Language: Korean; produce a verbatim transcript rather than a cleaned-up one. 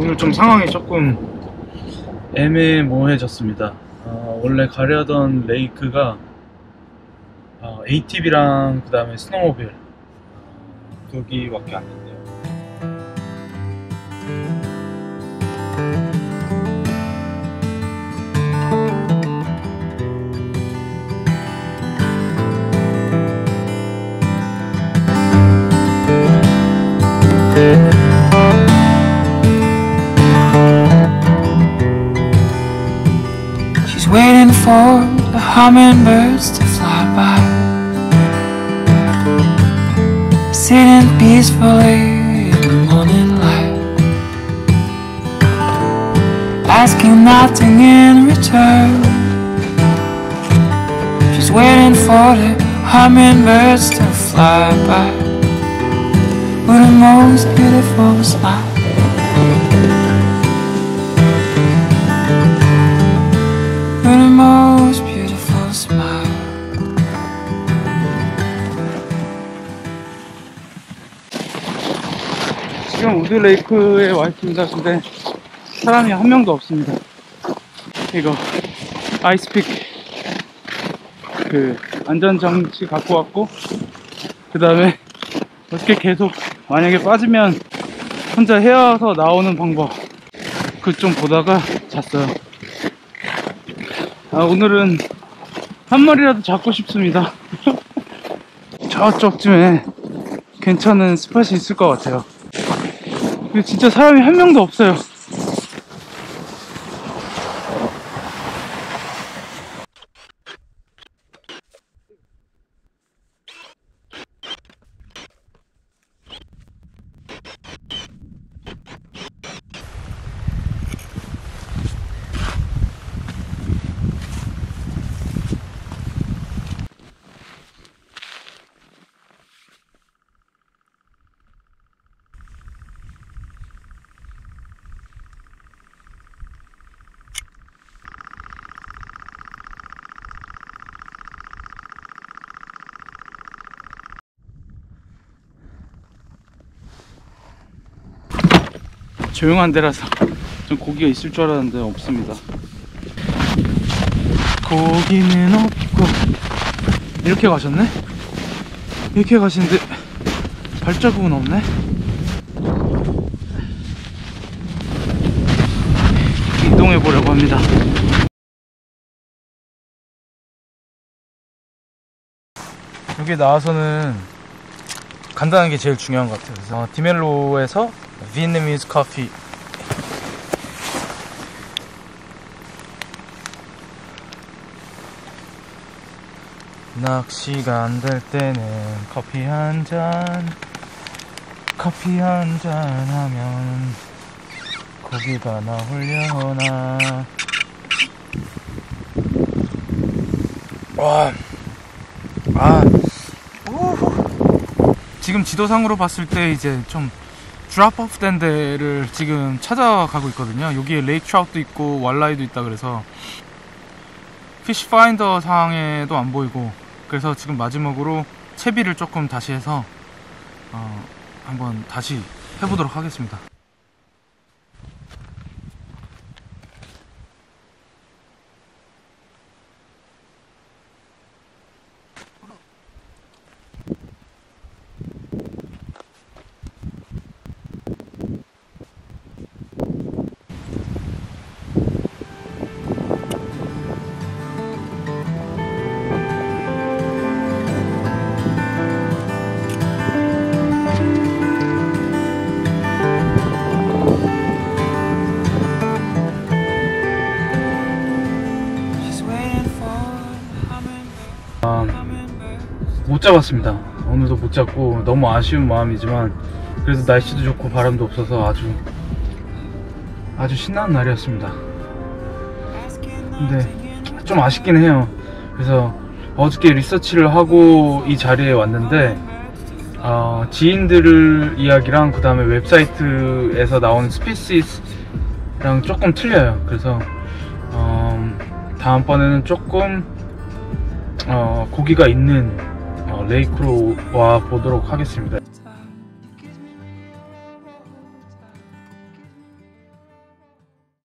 오늘 좀 상황이 조금 애매모호해졌습니다. 어, 원래 가려던 레이크가 어, 에이티비랑 그 다음에 스노모빌 어, 거기밖에 안 된대요. She's waiting for the hummingbirds to fly by, sitting peacefully in the morning light, asking nothing in return. She's waiting for the hummingbirds to fly by with the most beautiful smile. With the most beautiful smile. 지금 우드 레이크에 와 있습니다. 근데 사람이 한 명도 없습니다. 이거 아이스픽 그 안전장치 갖고 왔고, 그 다음에 어떻게 계속 만약에 빠지면 혼자 헤어서 나오는 방법 그 좀 보다가 잤어요. 아, 오늘은 한 마리라도 잡고 싶습니다. 저쪽쯤에 괜찮은 스팟이 있을 것 같아요. 근데 진짜 사람이 한 명도 없어요. 조용한 데라서 좀 고기가 있을 줄 알았는데 없습니다. 고기는 없고. 이렇게 가셨네? 이렇게 가시는데 발자국은 없네? 이동해 보려고 합니다. 여기 나와서는 간단한 게 제일 중요한 것 같아요. 그래서 디멜로에서 Vietnamese 커피. 낚시가 안 될 때는 커피 한 잔, 커피 한 잔 하면 고기가 나오려나. 와, 아, 우. 지금 지도상으로 봤을 때 이제 좀 드랍 오프 된 데를 지금 찾아가고 있거든요. 여기에 레이크 트라우트도 있고 왈라이도 있다. 그래서 피쉬 파인더 상에도 안 보이고, 그래서 지금 마지막으로 채비를 조금 다시 해서 어, 한번 다시 해보도록 하겠습니다. 아, 못 잡았습니다. 오늘도 못 잡고 너무 아쉬운 마음이지만 그래도 날씨도 좋고 바람도 없어서 아주 아주 신나는 날이었습니다. 근데 좀 아쉽긴 해요. 그래서 어저께 리서치를 하고 이 자리에 왔는데 어, 지인들 이야기랑 그 다음에 웹사이트에서 나온 스피시스랑 조금 틀려요. 그래서 어, 다음번에는 조금 어, 고기가 있는 어, 레이크로 와 보도록 하겠습니다.